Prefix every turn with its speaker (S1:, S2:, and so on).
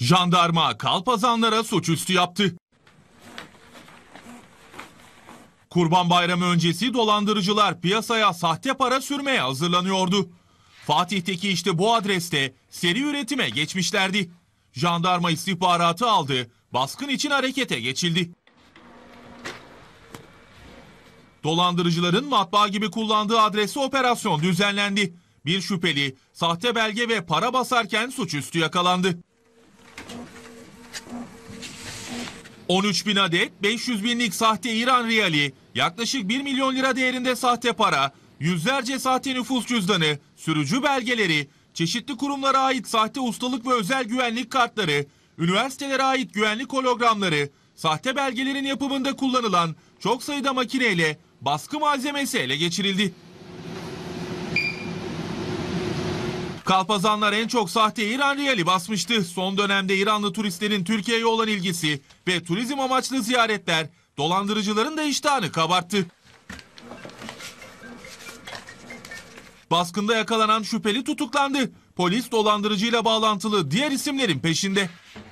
S1: Jandarma kalpazanlara suçüstü yaptı. Kurban Bayramı öncesi dolandırıcılar piyasaya sahte para sürmeye hazırlanıyordu. Fatih'teki işte bu adreste seri üretime geçmişlerdi. Jandarma istihbaratı aldı, baskın için harekete geçildi. Dolandırıcıların matbaa gibi kullandığı adrese operasyon düzenlendi. Bir şüpheli sahte belge ve para basarken suçüstü yakalandı. 13.000 adet 500 binlik sahte İran riyali, yaklaşık 1 milyon lira değerinde sahte para, yüzlerce sahte nüfus cüzdanı, sürücü belgeleri, çeşitli kurumlara ait sahte ustalık ve özel güvenlik kartları, üniversitelere ait güvenlik hologramları, sahte belgelerin yapımında kullanılan çok sayıda makineyle baskı malzemesi ele geçirildi. Kalpazanlar en çok sahte İran riyali basmıştı. Son dönemde İranlı turistlerin Türkiye'ye olan ilgisi ve turizm amaçlı ziyaretler dolandırıcıların da iştahını kabarttı. Baskında yakalanan şüpheli tutuklandı. Polis dolandırıcıyla bağlantılı diğer isimlerin peşinde.